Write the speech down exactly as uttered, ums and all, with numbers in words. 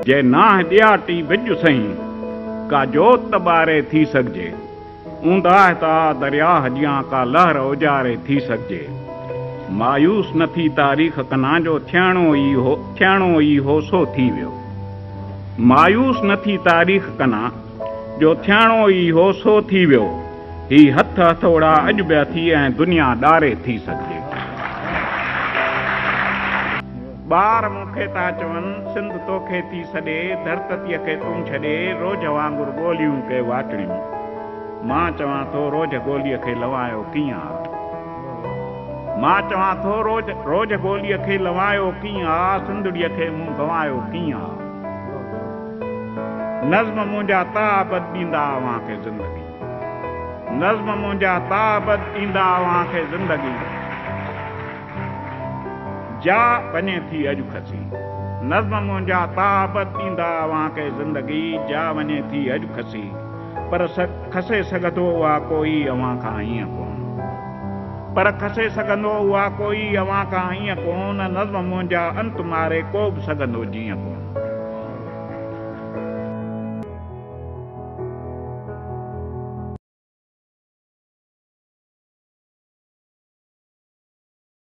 जे नाह ॾियाटी विझ सही का जोत ॿारे थी सघिजे ऊंदा ता दरिया जियां का लहर उजारे थी सघिजे मायूस न थी तारीख़ कना जो थियणो ई हो थियणो ई हो सो थी वियो मायूस न थी तारीख़ कना जो थियणो ई हो सो थी वियो ही हथ हथोड़ा अॼु ॿिया थी ऐं दुनिया ॾारे थी सघिजे ॿार मूंखे था चवनि सिंध तोखे थी सॾे धरतीअ खे तूं छॾे रोज वांगुरु ॻोल्हियूं के वाटड़ियूं मां चवां थो रोज ॻोल्हीअ खे लवायो कीअं आहे मां चवां थो रोज रोज ॻोल्हीअ खे लवायो कीअं आहे सिंधड़ीअ खे मूं गवायो कीअं आहे नज़्म मुंहिंजा ताबत ॾींदा अव्हांखे ज़िंदगी नज़्म मुंहिंजा ताबत ॾींदा अव्हांखे ज़िंदगी जा वञे थी अॼु खसी नज़्म मुंहिंजा ताबत ॾींदा अव्हांखे ज़िंदगी जा वञे थी अॼु खसी पर खसे सघंदो उहा कोई अव्हां खां हीअं कोन पर खसे सघंदो उहा कोई अव्हां खां हीअं कोन नज़्म मुंहिंजा अंत मारे को बि सघंदो जीअं कोन